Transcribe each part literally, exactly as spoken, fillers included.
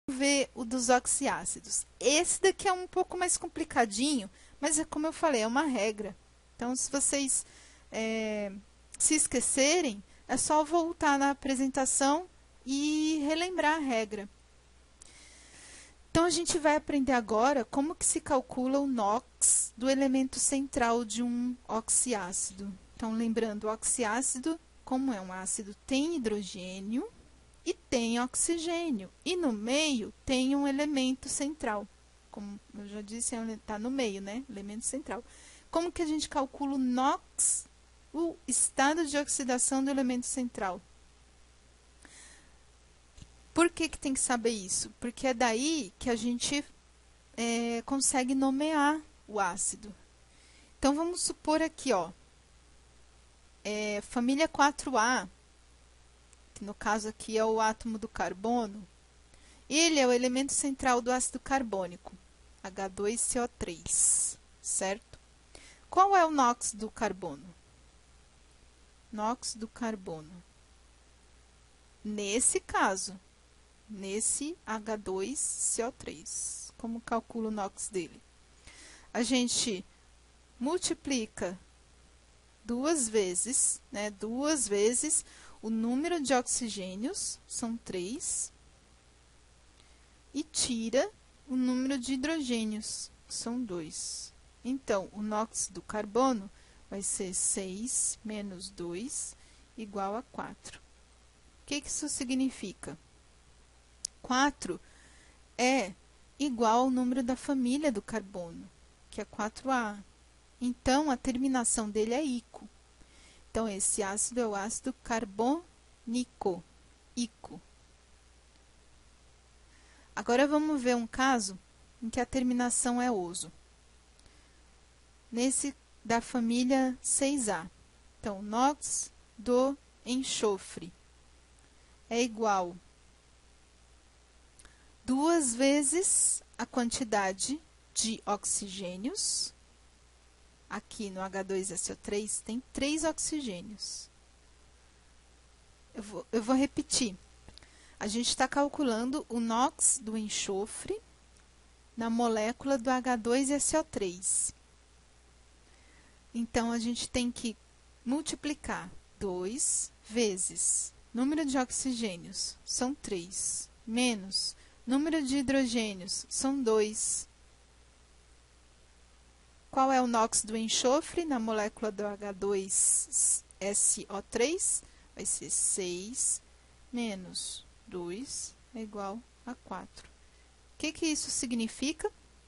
ver o dos oxiácidos. Esse daqui é um pouco mais complicadinho, mas é como eu falei, é uma regra. Então, se vocês é, se esquecerem, é só voltar na apresentação e relembrar a regra. Então, a gente vai aprender agora como que se calcula o NOx do elemento central de um oxiácido. Então, lembrando, o oxiácido, como é um ácido, tem hidrogênio e tem oxigênio. E no meio tem um elemento central. Como eu já disse, está no meio, né? Elemento central. Como que a gente calcula o NOx, o estado de oxidação do elemento central? Por que que tem que saber isso? Porque é daí que a gente é, consegue nomear o ácido. Então, vamos supor aqui, ó, é, família quatro A, que no caso aqui é o átomo do carbono, ele é o elemento central do ácido carbônico, H dois C O três, certo? Qual é o NOx do carbono? NOx do carbono. Nesse caso, nesse H dois C O três, como calcula o NOx dele? A gente multiplica duas vezes, né, duas vezes o número de oxigênios, são três, e tira o número de hidrogênios, são dois. Então, o NOx do carbono vai ser seis menos dois igual a quatro. O que que isso significa? quatro é igual ao número da família do carbono, que é quatro A. Então, a terminação dele é ico. Então, esse ácido é o ácido carbônico, ico. Agora, vamos ver um caso em que a terminação é oso. Nesse da família seis A. Então, NOx do enxofre é igual duas vezes a quantidade de oxigênios. Aqui no H dois S O três tem três oxigênios. Eu vou, eu vou repetir. A gente está calculando o NOx do enxofre na molécula do H dois S O três. Então, a gente tem que multiplicar dois vezes número de oxigênios, são três, menos número de hidrogênios, são dois. Qual é o NOx do enxofre na molécula do H dois S O três? Vai ser seis menos dois é igual a quatro. O que que isso significa?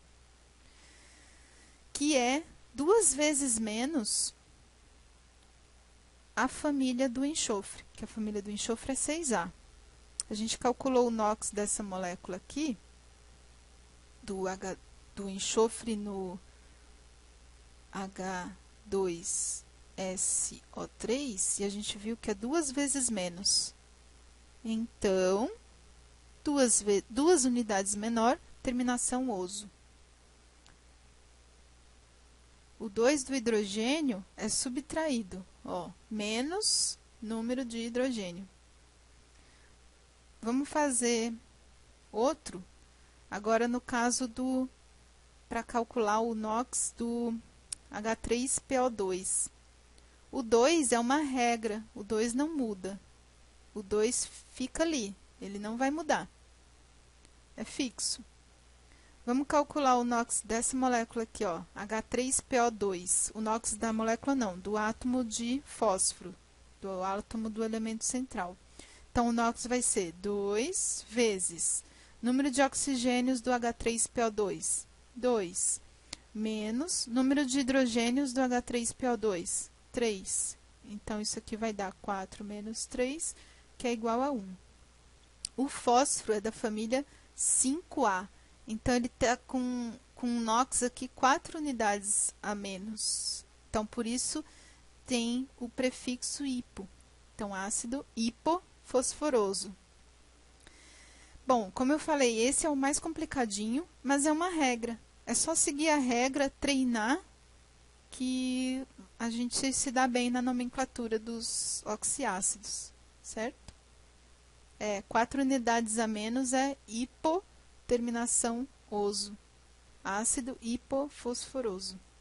Que é duas vezes menos a família do enxofre, que a família do enxofre é seis A. A gente calculou o NOx dessa molécula aqui, do, H, do enxofre no H dois S O três, e a gente viu que é duas vezes menos. Então, duas, duas unidades menor, terminação oso. O dois do hidrogênio é subtraído, ó, menos número de hidrogênio. Vamos fazer outro, agora no caso do, para calcular o NOx do H três P O dois. O dois é uma regra, o dois não muda. O dois fica ali, ele não vai mudar. É fixo. Vamos calcular o NOx dessa molécula aqui, ó, H três P O dois. O NOx da molécula não, do átomo de fósforo, do átomo do elemento central. Então, o NOx vai ser dois vezes número de oxigênios do H três P O dois, dois, menos número de hidrogênios do H três P O dois, três. Então, isso aqui vai dar quatro menos três, que é igual a um. O fósforo é da família cinco A. Então, ele está com, com um NOx aqui quatro unidades a menos. Então, por isso, tem o prefixo hipo. Então, ácido hipofosforoso. Bom, como eu falei, esse é o mais complicadinho, mas é uma regra. É só seguir a regra, treinar, que a gente se dá bem na nomenclatura dos oxiácidos, certo? É, quatro unidades a menos é hipo, terminação oso. Ácido hipofosforoso.